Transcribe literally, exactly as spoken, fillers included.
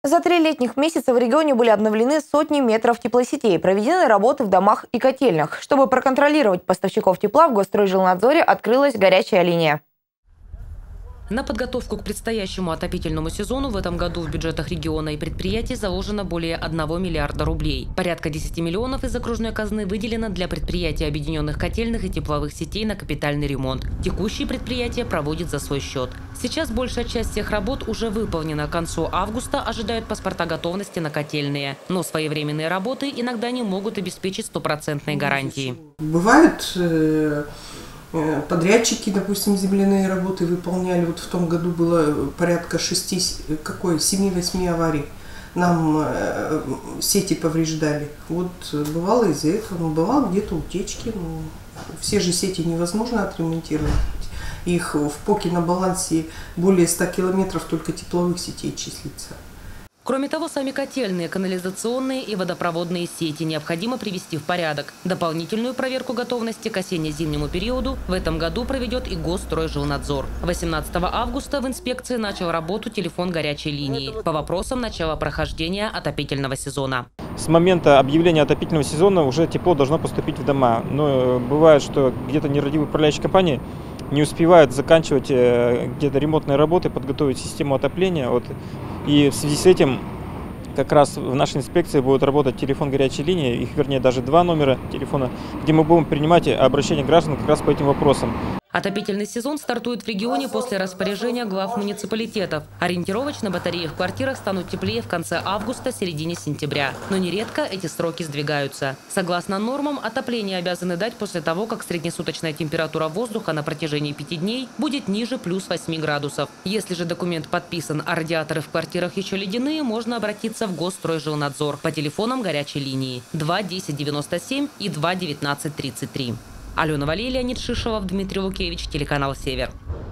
За три летних месяца в регионе были обновлены сотни метров теплосетей, проведены работы в домах и котельнях. Чтобы проконтролировать поставщиков тепла, в Госстройжилнадзоре открылась горячая линия. На подготовку к предстоящему отопительному сезону в этом году в бюджетах региона и предприятий заложено более одного миллиарда рублей. Порядка десяти миллионов из окружной казны выделено для предприятий объединенных котельных и тепловых сетей на капитальный ремонт. Текущие предприятия проводят за свой счет. Сейчас большая часть всех работ уже выполнена. К концу августа ожидают паспорта готовности на котельные. Но своевременные работы иногда не могут обеспечить стопроцентной гарантии. Бывают э подрядчики, допустим, земляные работы выполняли. Вот в том году было порядка шести, какой, семи-восьми аварий. Нам э, сети повреждали. Вот бывало из-за этого, ну, бывало где-то утечки. Ну, все же сети невозможно отремонтировать. Их в ПОКе на балансе более ста километров только тепловых сетей числится. Кроме того, сами котельные, канализационные и водопроводные сети необходимо привести в порядок. Дополнительную проверку готовности к осенне-зимнему периоду в этом году проведет и Госстройжилнадзор. восемнадцатого августа в инспекции начал работу телефон горячей линии по вопросам начала прохождения отопительного сезона. С момента объявления отопительного сезона уже тепло должно поступить в дома. Но бывает, что где-то нерадивые управляющие компании не успевают заканчивать где-то ремонтные работы, подготовить систему отопления. Вот. И в связи с этим как раз в нашей инспекции будет работать телефон горячей линии, их вернее даже два номера телефона, где мы будем принимать обращения граждан как раз по этим вопросам. Отопительный сезон стартует в регионе после распоряжения глав муниципалитетов. Ориентировочно батареи в квартирах станут теплее в конце августа, середине сентября. Но нередко эти сроки сдвигаются. Согласно нормам, отопление обязаны дать после того, как среднесуточная температура воздуха на протяжении пяти дней будет ниже плюс восьми градусов. Если же документ подписан, а радиаторы в квартирах еще ледяные, можно обратиться в Госстройжилнадзор по телефонам горячей линии два десять девяносто семь и два девятнадцать тридцать три. Алена Валей, Леонид Шишелов, Дмитрий Лукевич, телеканал «Север».